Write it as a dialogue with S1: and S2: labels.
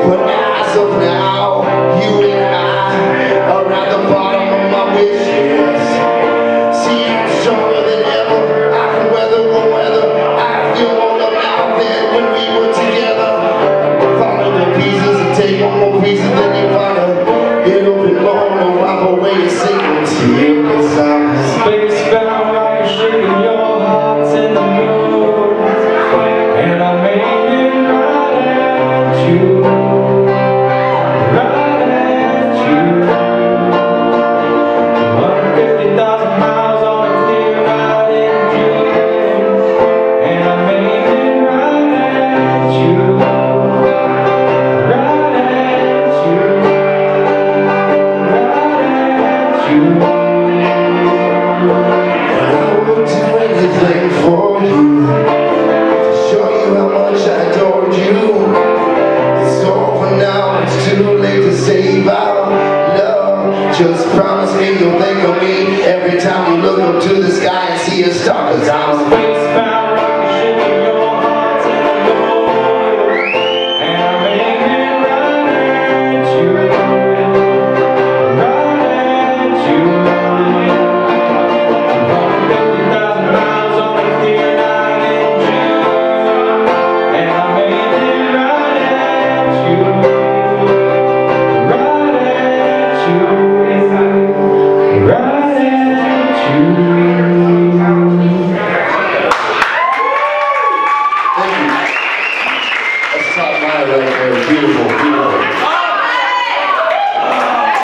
S1: But as of now, you and I are at the bottom of my wish list. See, I'm stronger than ever. I can weather the weather. I feel more now than when we were together. Follow the pieces and take one more piece and then you find a it'll be long and wipe away your secrets. Here is I'm
S2: spacebound rocket shaking your heart's in the moon, and I'm aiming right at you, right at you. 150,000 miles on a clear night in June, and I'm aiming right at you, right at you, right at you.
S1: I would do anything for you, to show you how much I adored you. It's over now, it's too late to save our love. Just promise me you'll think of me every time you look up to the sky and see a star, 'cause I'm
S2: spacebound rocket shaking your heart's in the moon, and I'm aiming right at you, right at you. 150,000 miles on a clear night in June, and I'm aiming right at you, right at you, right at you.
S1: Thank you. That's top line right there. Beautiful.